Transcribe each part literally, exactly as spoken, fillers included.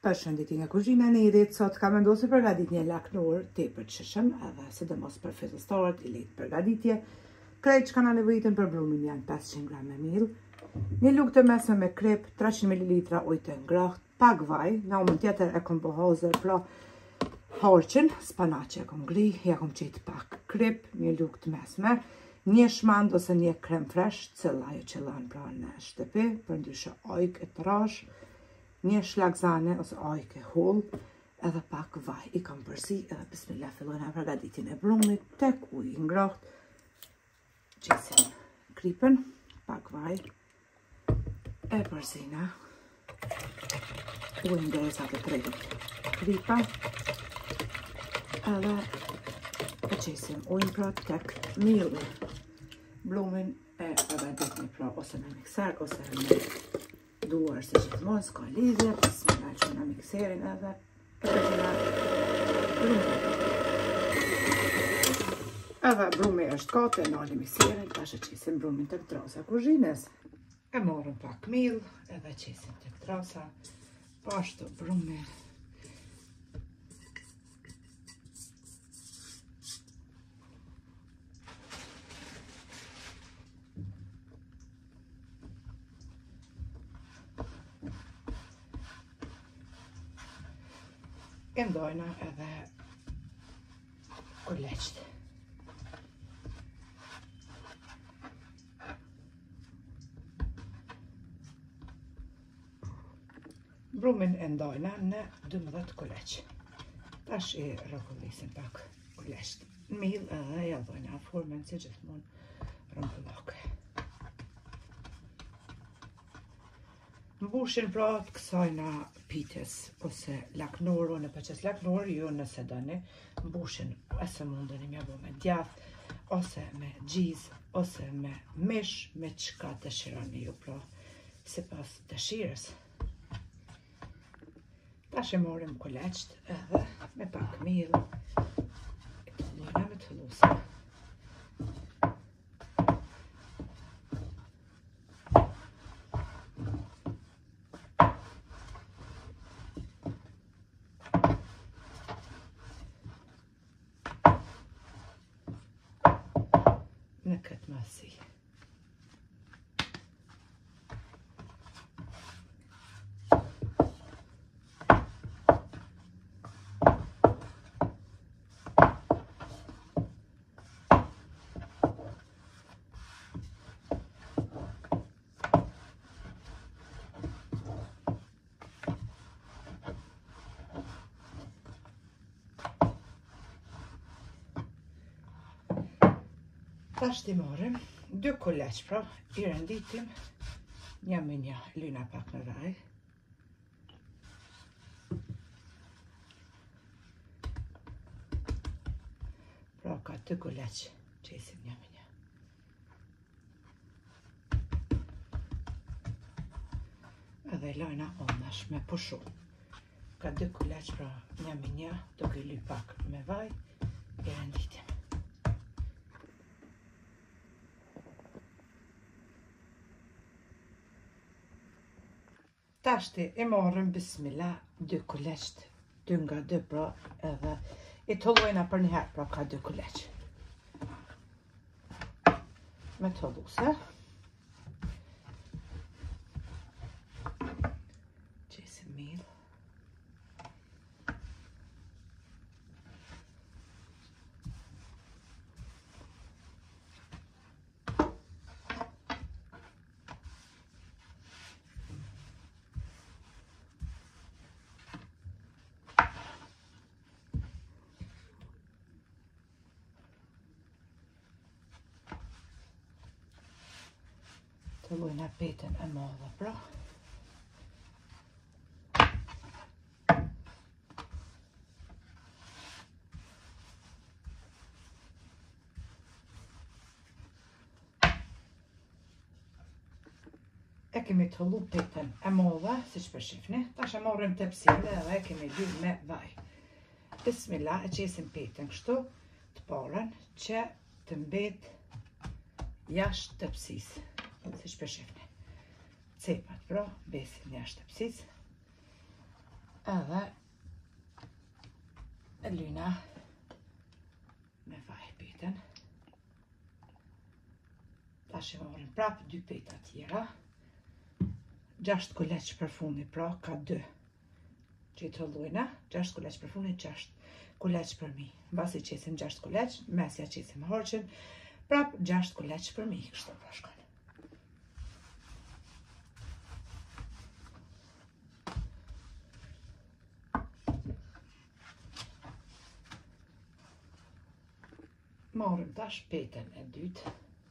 Përshëndetje nga kuzhina e Nirit. Sot kam vendosur përgatit një laknor tepër të shishëm, edhe sidomos për fillestarët i lehtë përgatitje. Krejt që kanë nevojitën për brumin janë pesëqind gram me miell, një lugë të mesme me krip, treqind mililitra ujë të ngrohtë, pak vaj, në anën tjetër e kom bohozer, pra harqin, spanaqe e kom ngri, ja kom qit pak krip, një lugë të mesme, një shmand ose një krem fresh, cilla ajo që lan pra në shtëpi, përndryshe ojk e trash, një shlagzane ose ojk e hull, edhe pak vaj. I kam përsi edhe bismillah fillojna përgatitjen e brumit, tek ujë i ngrohtë, qesim kripën, pak vaj, e përsina ujë derisa të tregët kripa, edhe e qesim ujën pra tek mielli. Brumin e përgatitni pra ose me mikser ose me duar se gjithmonë s'ka lidhje, bismillah që në mikserin edhe e përsina brumin. Edhe brumi është kate, e nali mikserin, tash e qesim brumin tek trasa kuzhinës. E morëm pak miell, edhe qesim tek trasa, pashtu brumi. E ndojna edhe kuleqt. Brumin e ndojna në dymbëdhjetë kuleq. Tash i rrotullisim pak kuleqt. Miell edhe ja dhojna formën si gjithmonë rrumbullake. Mbushin pra të kësajna pites ose laknor, në përqes laknor, ju nëse doni, mbushin ose mundeni mja bo me djath, ose me gjiz, ose me mish, me qka dëshironi ju pra, si pas dëshirës. Tash e morim kuleqt edhe me pak miell, e të lojna me të lusë. Në këtë masi. Tash t'i marrim dy kuleq, pra i renditim një me një, lyna pak në vaj. Pra ka dy kuleq, qesim një me një. Edhe lojna ondash me pushu. Ka dy kuleq, pra një me një, duke ly pak me vaj, i renditim. Tashti i marrëm bismillah dy kuleqt, dy nga dy pra, edhe i tollojna për një herë, pra ka dy kuleq. Me tolluse. Qesim miell. Të lojna petën e madhe, pra. E kemi të lu petën e madhe, si që përshifni. Tash e morrim tepsile edhe e kemi ly me vaj. Bismillah, e qesim petën kështu, të parën, që të mbet jashtë tepsisë. Si që përshifni. Cepat, pra, besin jashtë tepsisë. Edhe e lyna me vaj peten. Tash e marrim prap dy peta tjera. gjasht kuleç për funi, pra ka dy. Që i të llojna, gjasht kuleç për funi, gjasht kuleç për mi. Mbasi qesim gjasht kuleç, mesja qesim harqin, prap gjasht kuleç për mi, kështu pra shkon. Marrim tash peten e dytë.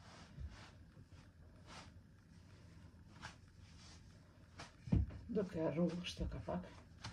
Duke e rrullë kështu ka pak.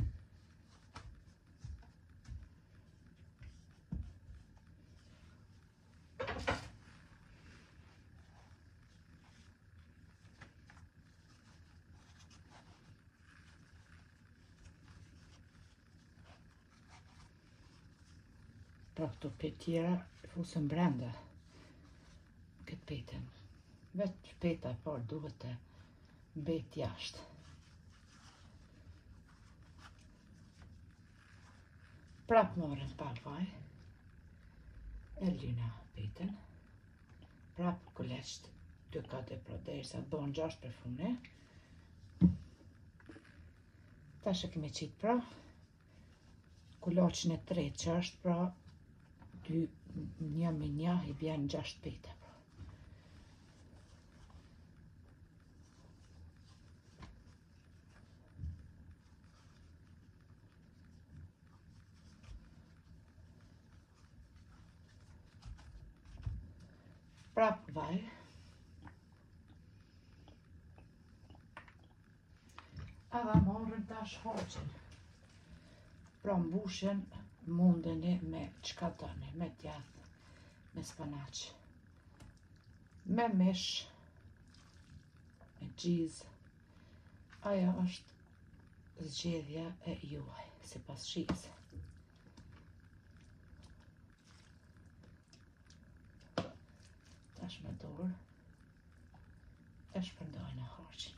Pra këto pet tjera fusën brenda këtë petën. Vetë peta e parë duhet të mbet jashtë. Prap marrim pak vaj, e lyna petën, prap kuleçt dy kate pra derisa të bëhen gjashtë për funi. Tash e kemi qit pra kulaçin e tretë që është pra dy një me një i bjen gjashtë peta. Prap vaj. Edhe marrim tash harqin. Pra mbushen mundeni me çka doni, me djath, me spanaq, me mish, me gjiz. Ajo është zgjedhja e juaj, sipas shijes. Tash me dorë e shpërndajna harqin.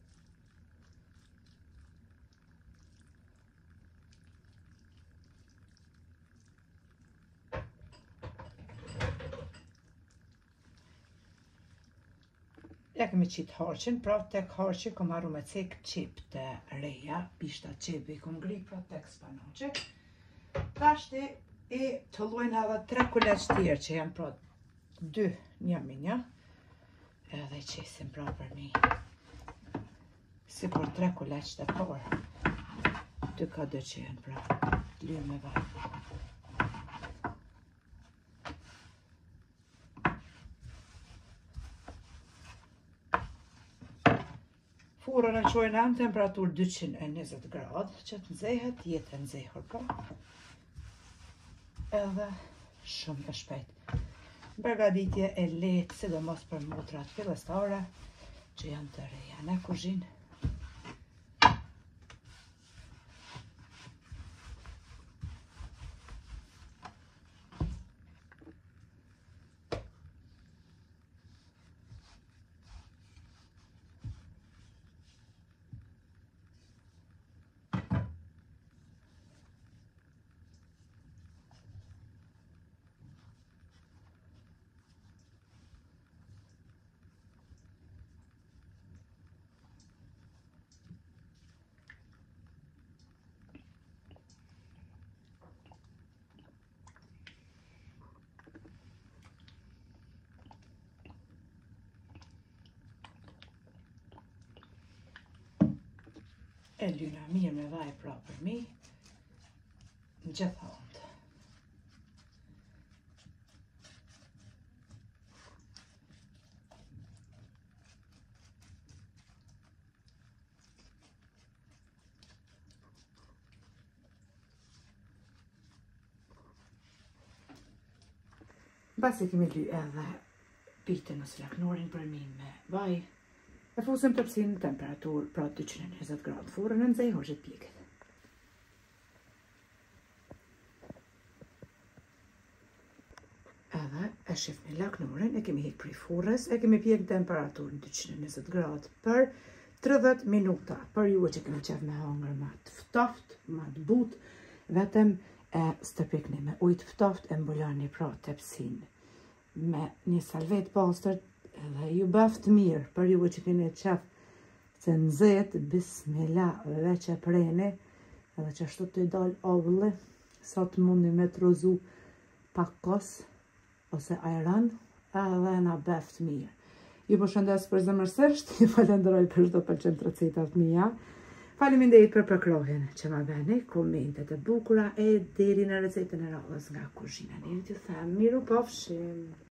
Ja kemi qit harqin, pra tek harqi kom marru me cek qip të reja, pishta qipi kom ngri pra tek spanaqi. Tashti i të llojna edhe tre kuleç tjerë që janë pra dy një me një, edhe i qesim pra për mi. Si për tre kuleç të parë, dy ka dy që janë pra, lymë me vaj. Furën e çojna në temperaturë dyqind e njëzet gradë, që të nxehet, jetë e nxehur pra. Edhe shumë të shpejt. Përgatitje e lehtë, sidomos për motrat fillestare, që janë të reja në kuzhinë. E lyna mirë me vaj pra për mi, në gjithë. Basi kemi ly edhe pitën ose laknorin për mi me vaj. E fusëm tërpsin në temperaturë pra dyqind e njëzet gradë. Furën e nxej hoxhet pjekët. Edhe e shifni laknorin, e kemi hek prej furrës, e kemi pjek temperaturë në dyqind e njëzet gradë për tridhjetë minuta për ju që keni qef me hangër ma të ftoft, ma të but, vetëm e stërpikni me ujë të ftoft, e mbuloni pra tepsin me një salvet pastër dhe ju bëft mirë për ju që keni qef se nëzet, bismillah, veç e preni, edhe që ashtu të i dal ovulli, sot mundi me të rozu pak kos, ose ajran, edhe na bëft mirë. Ju përshëndes për zemërsisht, ju falenderoj për çdo pëlqim të recetat mia. Faleminderit për përkrohen që ma bëni, komentet e bukura e deri në recetën e radhës nga kuzhina. Njerë t'ju them, miru pafshim.